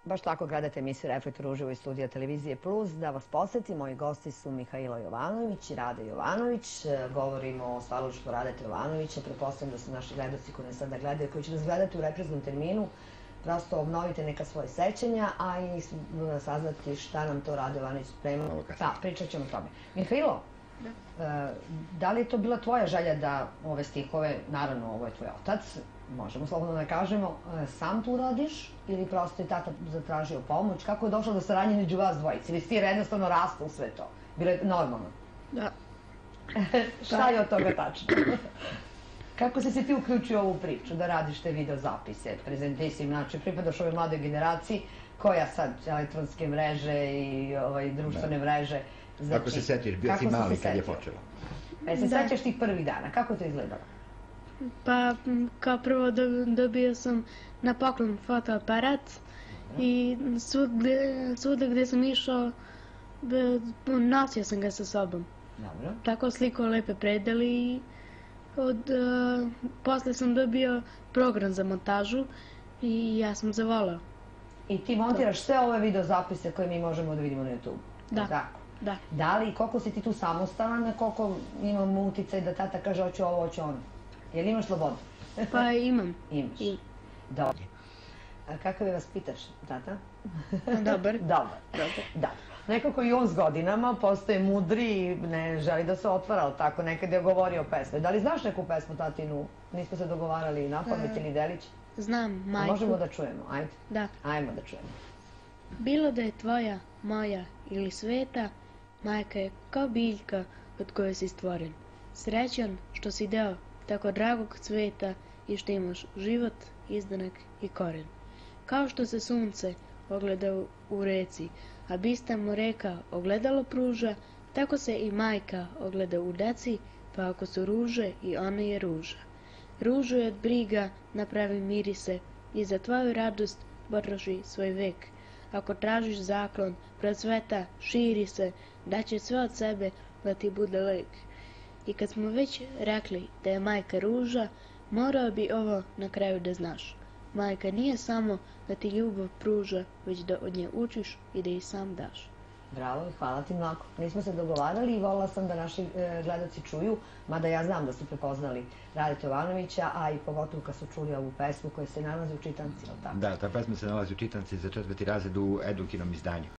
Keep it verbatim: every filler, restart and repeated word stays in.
Baš tako gledate emisiju Reflektor uživo iz studija Televizije Plus. Da vas podsjetim, moji gosti su Mihajlo Jovanović i Rade Jovanović. Govorimo o stvaralaštvu Radeta Jovanovića. Pretpostavljam da su naši gledaoci koji nas sada gledaju, koji će nas gledati u repriznom terminu, prosto obnovite neka svoje sećanja, a i saznati šta nam to Rade Jovanović sprema. Da, pričat ćemo o tome. Mihajlo, da li je to bila tvoja želja da ove stihove, naravno ovo je tvoj otac, možemo slobodno da kažemo, sam tu radiš ili prosto je tata zatražio pomoć? Kako je došlo do saradnje među vas dvojice? Ili si ti jednostavno rasla u sve to? Bilo je normalno? Da. Šta je od toga tačno? Kako si se ti uključio u ovu priču, da radiš te video zapise, prezentaciju, znači pripadaš ovoj mladoj generaciji, koja sad elektronske mreže i društvene mreže? Kako se setiš, bio si mali kad je počelo? E se sećaš tih prvih dana, kako to izgledalo? Pa kao prvo dobio sam na poklon fotoaparat i svuda gde sam išao nosio sam ga sa sobom. Dobro. Tako slikao lepe predele i posle sam dobio program za montažu i ja sam zavolao. I ti montiraš sve ove video zapise koje mi možemo da vidimo na YouTube? Da. Da. Da li, koliko si ti tu samostalan, koliko imam uticaj da tata kaže hoću ovo, hoću ono? Je li imaš slobodu? Pa imam. Imaš. Dobro. A kakav je vas pitaš, tata? Dobar. Dobar. Da. Nekako i on s godinama postaje mudri i ne želi da se otvara, ali tako nekad je govorio o pesmi. Da li znaš neku pesmu tatinu? Nismo se dogovarali na pamet ili delić? Znam, majku. Možemo da čujemo, ajde. Da. Ajmo da čujemo. Bilo da je tvoja, moja ili sveta, majka je kao biljka od koje si stvoren. Srećan što si deo tako dragog cveta i što imaš život, izdanak i koren. Kao što se sunce ogleda u reci, a bista mu reka ogledalo pruža, tako se i majka ogleda u deci, pa ako su ruže i ona je ruža. Ružu je od briga napravi mirise i za tvoju radost potroši svoj vek. Ako tražiš zaklon, procveta, širi se, daće sve od sebe da ti bude lek. I kad smo već rekli da je majka ruža, morao bi ovo na kraju da znaš. Majka nije samo da ti ljubav pruža, već da od nje učiš i da ih sam daš. Bravo, hvala ti mnogo. Nismo se dogovarali i volila sam da naši gledaoci čuju, mada ja znam da su prepoznali Radeta Jovanovića, a i pogotovo kad su čuli ovu pesmu koja se nalazi u čitanci, ili tako? Da, ta pesma se nalazi u čitanci za četvrti razred u Edukinom izdanju.